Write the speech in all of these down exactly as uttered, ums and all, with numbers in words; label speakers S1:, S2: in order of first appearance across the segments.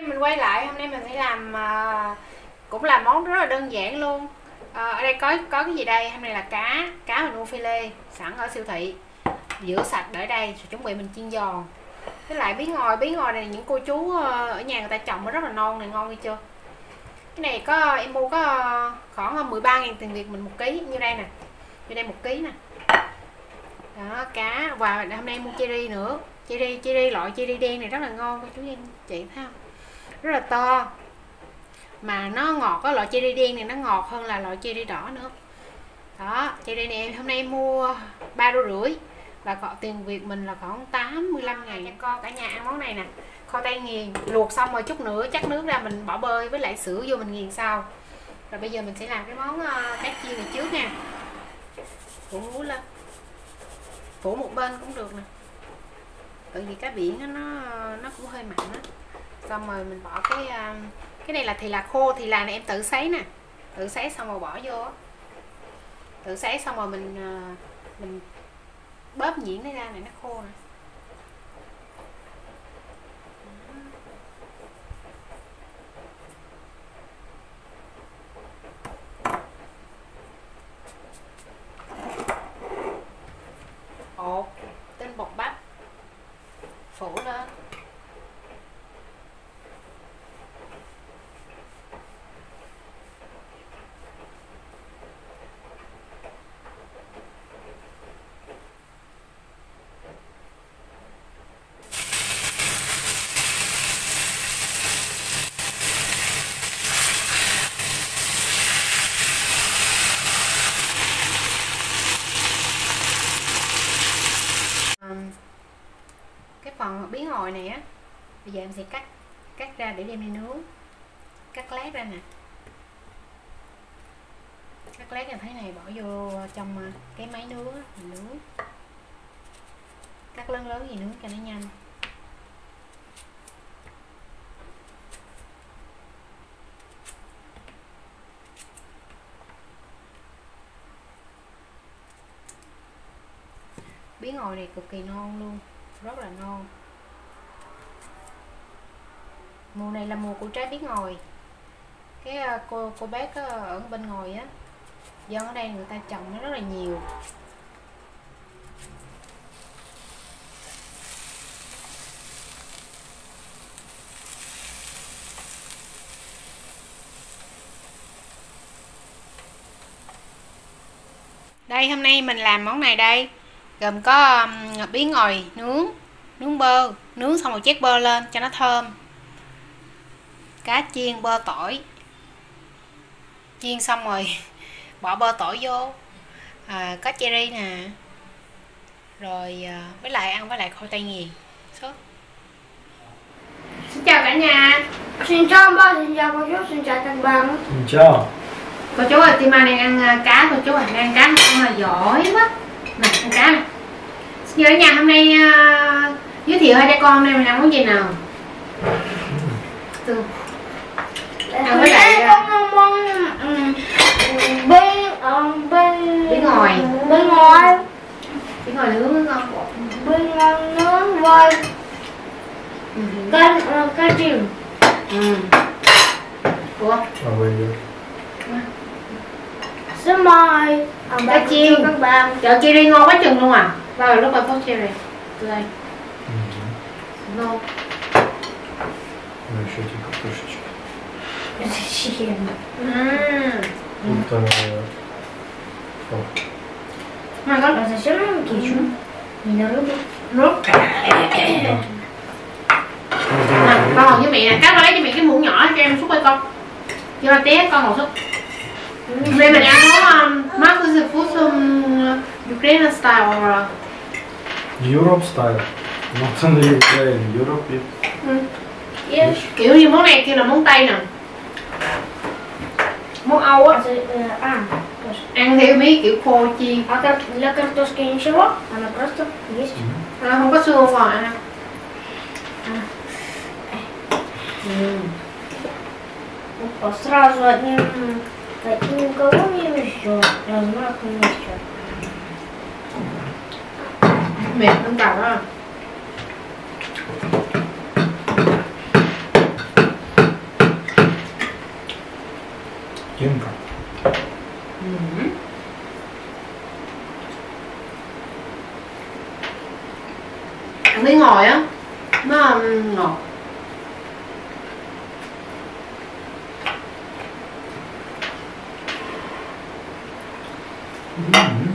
S1: Mình quay lại, hôm nay mình sẽ làm uh, cũng là món rất là đơn giản luôn. uh, Ở đây có có cái gì đây? Hôm nay là cá Cá mình mua phi lê sẵn ở siêu thị, rửa sạch để đây rồi chuẩn bị mình chiên giòn. Với lại bí ngòi, bí ngòi này những cô chú ở nhà người ta trồng nó rất là non này, ngon hay chưa. Cái này có em mua có khoảng mười ba ngàn tiền Việt mình một ký, như đây nè, như đây một ký nè. Đó, cá. Và hôm nay mua cherry nữa, cherry cherry loại cherry đen này rất là ngon cô chú anh chị thấy không, rất là to mà nó ngọt. Có loại cherry đen này nó ngọt hơn là loại cherry đỏ nữa. Đó, cherry này hôm nay em mua ba đô rưỡi và còn tiền Việt mình là khoảng tám mươi lăm ngàn. Con cả nhà ăn món này nè, kho tây nghiền, luộc xong rồi chút nữa chắc nước ra mình bỏ bơi với lại sữa vô mình nghiền sau. Rồi bây giờ mình sẽ làm cái món uh, cá chiên này trước nha. Phủ muối lên, phủ một bên cũng được nè, tại vì cá biển đó, nó nó cũng hơi mặn đó. Xong rồi mình bỏ cái uh, cái này là thì là khô, thì là này em tự sấy nè, tự sấy xong rồi bỏ vô, tự sấy xong rồi mình uh, mình bóp nhuyễn nó ra này, nó khô nè. Ột tinh bột bắp phủ lên. Cái phần bí ngòi này á, bây giờ em sẽ cắt cắt ra để đem đi nướng. Cắt lát ra nè, cắt lát như thế này bỏ vô trong cái máy nướng á, mình nướng. Cắt lớn lớn gì nướng cho nó nhanh. Bí ngòi này cực kỳ non luôn, rất là non. Mùa này là mùa của trái bí ngòi. Cái cô cô bác ở bên ngồi á, dân ở đây người ta trồng nó rất là nhiều. Đây hôm nay mình làm món này đây, gồm có um, bí ngòi nướng, nướng bơ, nướng xong rồi chét bơ lên cho nó thơm. Cá chiên bơ tỏi, chiên xong rồi bỏ bơ tỏi vô. À, có cherry nè, rồi à, với lại ăn với lại khoai tây nghiền sốt. Xin chào cả nhà.
S2: Xin chào ba, xin chào cô chú, xin chào các bạn.
S3: Xin chào.
S1: Cô chú ơi, Tima đang ăn cá, cô chú ơi, đang ăn cá ăn là giỏi quá. Nè, ăn cá này. Xin chào cả nhà, hôm nay uh, giới thiệu hai cha con hôm nay mình làm món gì nào? Từ
S2: À, với lại con món bí bí
S1: bí ngòi,
S2: bí ngòi,
S1: bí ngòi nướng ngon.
S2: bí ngòi nướng với cá cá chiên.
S1: Ừ. Ủa?
S2: Xin mời
S1: Cá chiên
S2: các bạn.
S1: Chợ cherry ngon quá chừng luôn à. Vào lúc mà có cherry từ đây. Ngon.
S3: Ну еще эти картошечки.
S2: Зачем?
S1: Ừm.
S3: Там.
S1: Mà có
S2: А зачем нам кетчуп? Не на рыбу.
S1: nước. Nè, con ngồi với mẹ nè, cá qua lấy cho mẹ cái muỗng nhỏ cho em xúc ơi con. Cho nó té con ngồi xúc. Hôm nay mình ăn món Marcus Food um, Ukrainian style or
S3: Europe style. Not only Ukraine, Europe it.
S1: ừ.
S2: Yes.
S1: Kiểu như món này kêu là món Tây nè, món Âu á.
S2: А,
S1: Ăn theo mấy kiểu khô chiên.
S2: а как для картошки ничего? Она просто есть.
S1: À, không có xương rồi ăn. Ừ.
S2: Опа, сразу одним таким колонием еще. Размахом еще.
S1: Mệt hơn cầu đó.
S3: Kienka.
S1: Ừ. Ăn miếng ngồi á nó um, ngọt.
S3: Mm.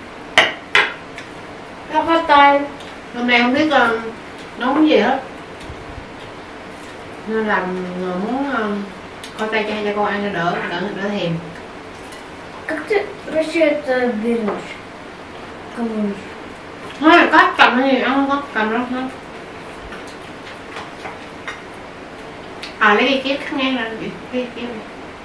S2: Jag fattar.
S1: Hôm nay không biết uh, nấu cái gì hết nên làm uh, muốn uh, coi tay chay cho con ăn cho đỡ đỡ đỡ thèm.
S2: Как ты вообще это берешь? Кому?
S1: Thôi có cầm cái gì ăn không có cầm đó thôi. À lấy cái kiếm cắt ngang ra cái cái kiếm này.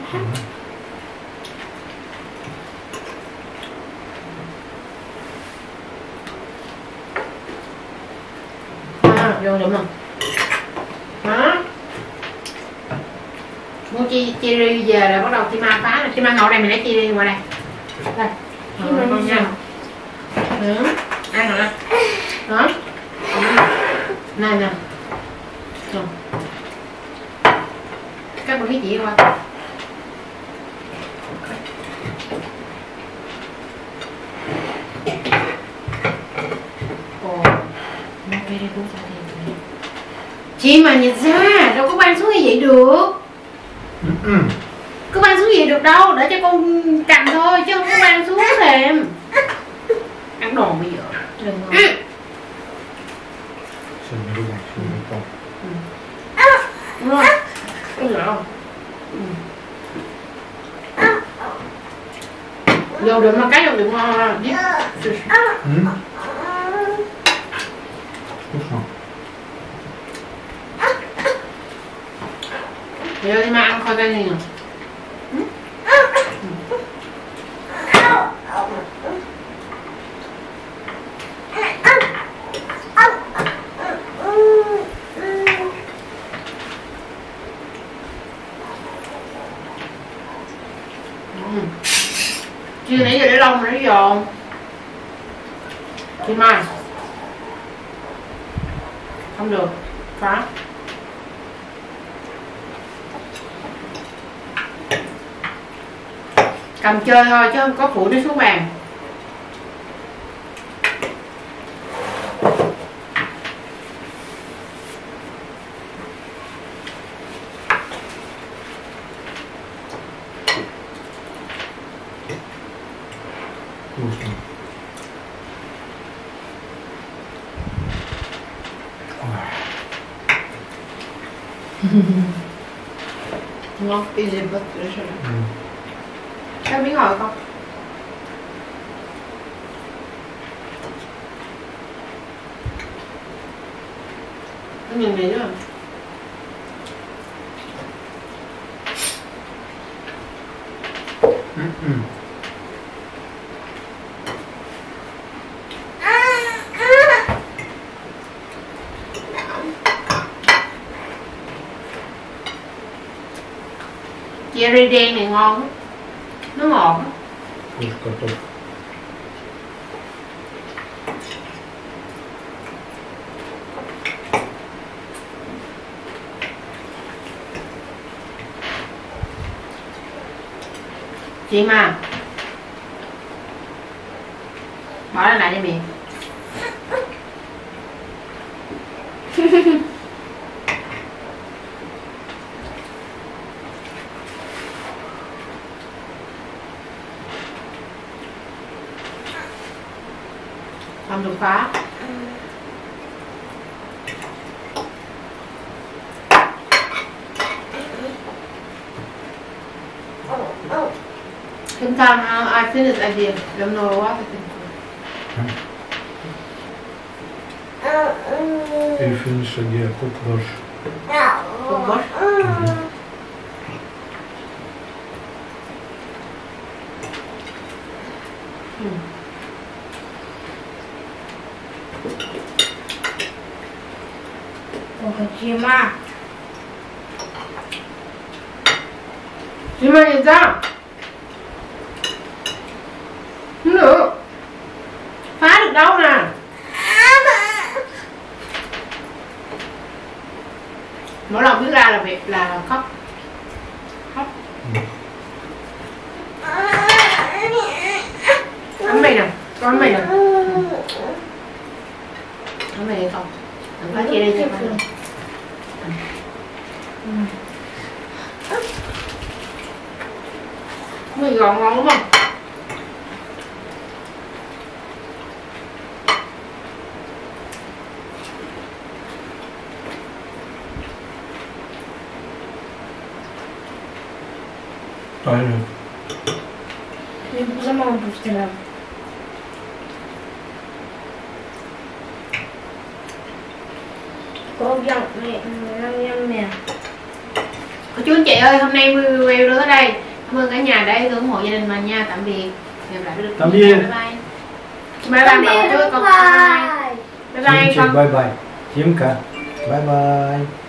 S1: À, vô đúng không? Đó. Mua chi chi ri về là bắt đầu chi ma phá rồi, chi ma ngồi đây mình lấy chi ri qua đây. Đây. Rồi, con nha. Ừ. Ăn rồi đó. Đó. Này nè. Rồi. Các bạn cái gì qua. Ồ. Nó cái đây cũng phải thêm. Chị mà nhìn ra, đâu có ban xuống như vậy được.
S3: Mm.
S1: Cứ ban xuống gì được đâu, để cho con cầm thôi chứ không có ban xuống thèm. Ăn đồ bây giờ. Đừng ngon.
S3: Sen rugan, sen på.
S1: Đúng không? Cái gì không? Vô được mà cái vô được ngon ha.
S3: Mm. Вкусно.
S1: Vô đi mà ăn khoai tây gì nè. Chưa nãy giờ để lâu mà nó giòn. Chị Mai không được phá. Cầm chơi thôi chứ không có phụ nó xuống bàn.
S3: Вкусно.
S1: Ngon, easy but delicious.
S3: Mm.
S1: Cho miếng ngồi con. Cái miếng này nữa.
S3: Mm-mm.
S1: Cherry đen này ngon lắm. Nó ngọt lắm.
S3: Пушка топ.
S1: Chị mà bỏ nó lại cho miệng. Không được phá. Sometimes I finish idea. Don't know what to think.
S3: Или финиш идея, как дольше.
S1: Không có. Ừ.
S2: Ох, Дима.
S1: Chị mà nhìn sao? Không được. Phá được đâu nè. Mỗi lần biết ra là việc là khóc. Khóc.
S3: Mm.
S1: Con mì à? Con mì không? Đừng phải chia đi cho con. Mì giòn ngon đúng không?
S3: Aynen.
S2: Не за маму повторял. Cô giọng mẹ năm năm nè.
S1: Cô chú anh chị ơi, hôm nay review đến đây. Cảm ơn cả nhà đã ủng hộ gia đình mình nha. Tạm biệt. Gặp lại được.
S3: Tạm biệt.
S1: Bye bye. Bye bye bà chú con. Bye bye. Bye bye
S3: Chim
S1: con.
S3: bye bye. Chim cả. Bye bye.